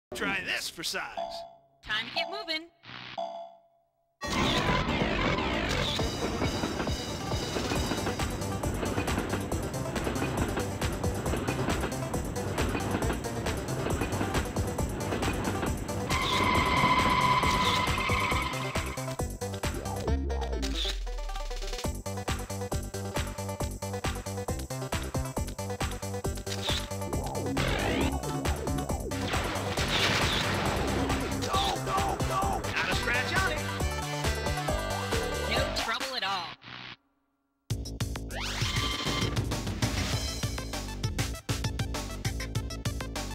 Try this for size. Time to get moving.